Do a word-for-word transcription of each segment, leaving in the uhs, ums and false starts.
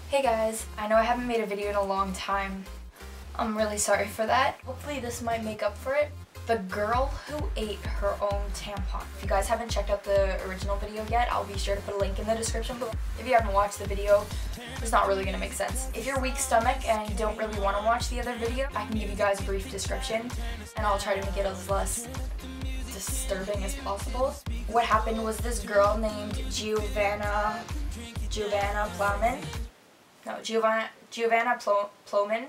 Hey guys, I know I haven't made a video in a long time. I'm really sorry for that. Hopefully this might make up for it. The girl who ate her own tampon. If you guys haven't checked out the original video yet, I'll be sure to put a link in the description below. If you haven't watched the video, it's not really gonna make sense. If you're weak stomach and you don't really want to watch the other video, I can give you guys a brief description and I'll try to make it as less disturbing as possible. What happened was this girl named Giovanna Giovanna Plowman. No, Giovanna Giovanna Plo Plowman.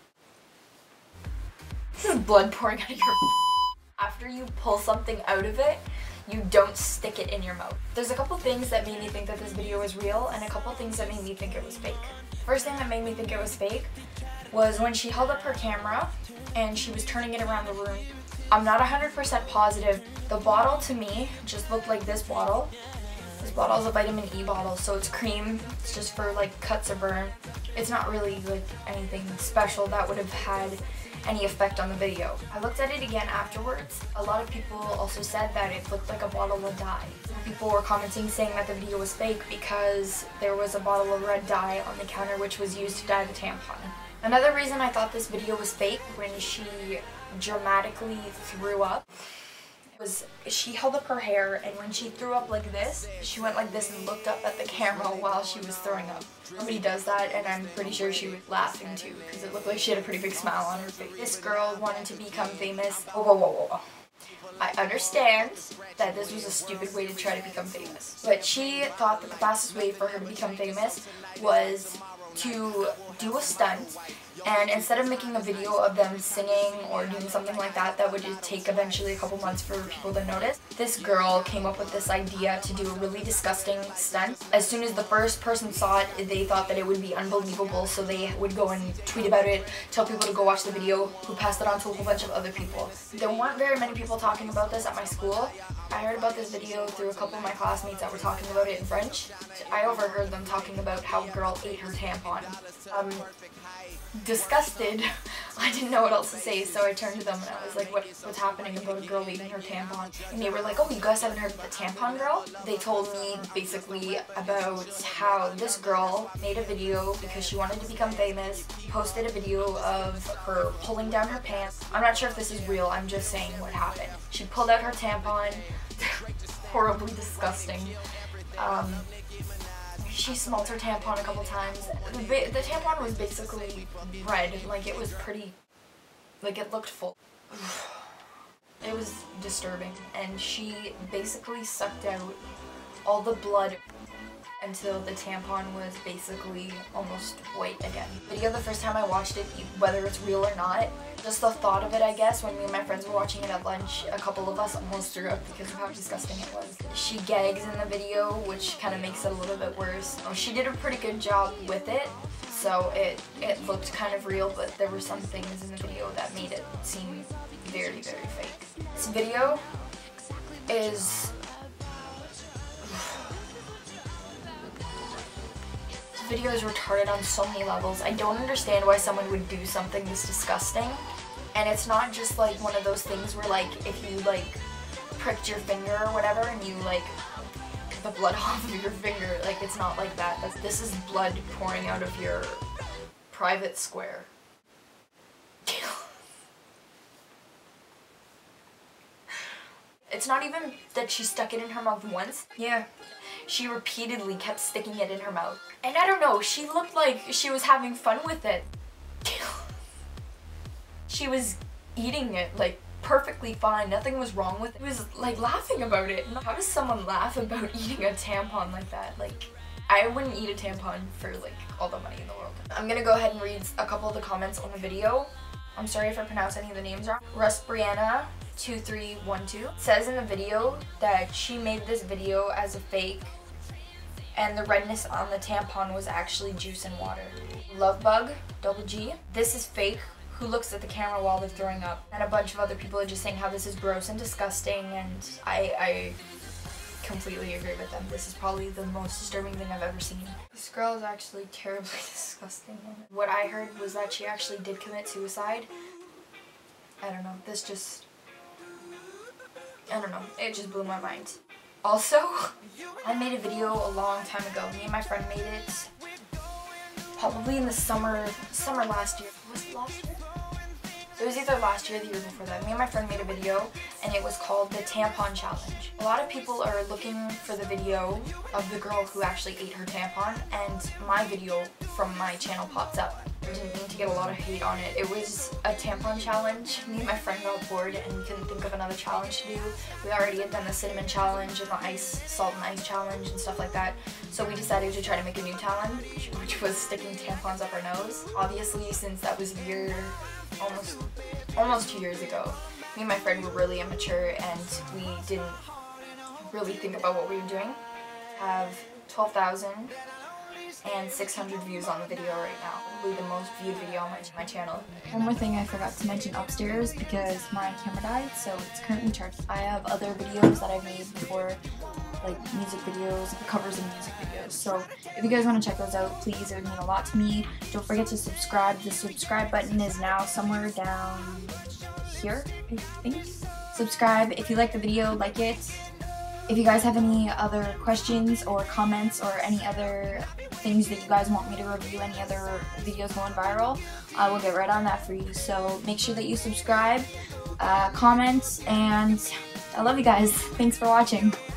This is blood pouring out of your After you pull something out of it, you don't stick it in your mouth. There's a couple things that made me think that this video was real and a couple things that made me think it was fake. First thing that made me think it was fake was when she held up her camera and she was turning it around the room. I'm not one hundred percent positive. The bottle to me just looked like this bottle. This bottle is a vitamin E bottle, so it's cream. It's just for like cuts or burn. It's not really like anything special that would have had any effect on the video. I looked at it again afterwards. A lot of people also said that it looked like a bottle of dye. People were commenting saying that the video was fake because there was a bottle of red dye on the counter which was used to dye the tampon. Another reason I thought this video was fake when she dramatically threw up was she held up her hair, and when she threw up like this, she went like this and looked up at the camera while she was throwing up. Nobody does that, and I'm pretty sure she was laughing too because it looked like she had a pretty big smile on her face. This girl wanted to become famous. Whoa, whoa, whoa, whoa. I understand that this was a stupid way to try to become famous, but she thought that the fastest way for her to become famous was to do a stunt, and instead of making a video of them singing or doing something like that that would take eventually a couple months for people to notice, this girl came up with this idea to do a really disgusting stunt. As soon as the first person saw it, they thought that it would be unbelievable, so they would go and tweet about it, tell people to go watch the video, who passed it on to a whole bunch of other people. There weren't very many people talking about this at my school. I heard about this video through a couple of my classmates that were talking about it in French. I overheard them talking about how a girl ate her tampon. Um, disgusted, I didn't know what else to say, so I turned to them and I was like, what, what's happening about a girl eating her tampon? And they were like, oh, you guys haven't heard of the tampon girl? They told me basically about how this girl made a video because she wanted to become famous, posted a video of her pulling down her pants. I'm not sure if this is real, I'm just saying what happened. She pulled out her tampon, horribly disgusting. Um, She smelled her tampon a couple times. The, the tampon was basically red, like it was pretty, like it looked full. It was disturbing, and she basically sucked out all the blood until the tampon was basically almost white again. The video, the first time I watched it, whether it's real or not, just the thought of it, I guess, when me and my friends were watching it at lunch, a couple of us almost threw up because of how disgusting it was. She gags in the video, which kind of makes it a little bit worse. She did a pretty good job with it, so it, it looked kind of real, but there were some things in the video that made it seem very, very fake. This video is... This video is retarded on so many levels. I don't understand why someone would do something this disgusting. And it's not just like one of those things where like if you like pricked your finger or whatever and you like get the blood off of your finger, like it's not like that. That's, this is blood pouring out of your private square. It's not even that she stuck it in her mouth once. Yeah. She repeatedly kept sticking it in her mouth. And I don't know, she looked like she was having fun with it. She was eating it like perfectly fine, nothing was wrong with it. She was like laughing about it. How does someone laugh about eating a tampon like that? Like, I wouldn't eat a tampon for like all the money in the world. I'm gonna go ahead and read a couple of the comments on the video. I'm sorry if I pronounce any of the names wrong. Russ Brianna two three one two says in the video that she made this video as a fake and the redness on the tampon was actually juice and water. Lovebug, double G, this is fake. Who looks at the camera while they're throwing up? And a bunch of other people are just saying how this is gross and disgusting, and I, I completely agree with them. This is probably the most disturbing thing I've ever seen. This girl is actually terribly disgusting. What I heard was that she actually did commit suicide. I don't know, this just... I don't know, it just blew my mind. Also, I made a video a long time ago. Me and my friend made it probably in the summer, summer last year. Was it last year? It was either last year or the year before that. Me and my friend made a video and it was called the Tampon Challenge. A lot of people are looking for the video of the girl who actually ate her tampon, and my video from my channel popped up. I didn't mean to get a lot of hate on it. It was a tampon challenge. Me and my friend got bored and we couldn't think of another challenge to do. We already had done the cinnamon challenge and the ice, salt and ice challenge and stuff like that. So we decided to try to make a new challenge, which was sticking tampons up our nose. Obviously, since that was a year, almost, almost two years ago, me and my friend were really immature and we didn't really think about what we were doing. Have twelve thousand and six hundred views on the video right now. Probably the most viewed video on my, my channel. One more thing I forgot to mention upstairs, because my camera died, so it's currently charged. I have other videos that I've made before, like music videos, covers of music videos. So if you guys want to check those out, please, it would mean a lot to me. Don't forget to subscribe. The subscribe button is now somewhere down here, I think. Subscribe if you like the video, like it. If you guys have any other questions or comments or any other things that you guys want me to review, any other videos going viral, I will get right on that for you. So make sure that you subscribe, uh, comment, and I love you guys. Thanks for watching.